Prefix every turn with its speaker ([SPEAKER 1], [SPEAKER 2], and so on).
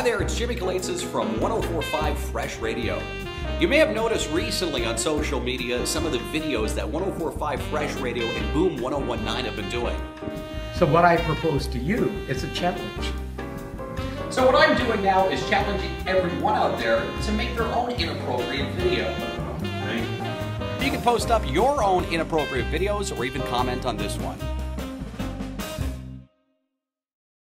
[SPEAKER 1] Hi there, it's Jimmy&Sue from 104.5 Fresh Radio. You may have noticed recently on social media some of the videos that 104.5 Fresh Radio and Boom 1019 have been doing.
[SPEAKER 2] So what I propose to you is a challenge.
[SPEAKER 1] So what I'm doing now is challenging everyone out there to make their own inappropriate video. You can post up your own inappropriate videos or even comment on this one.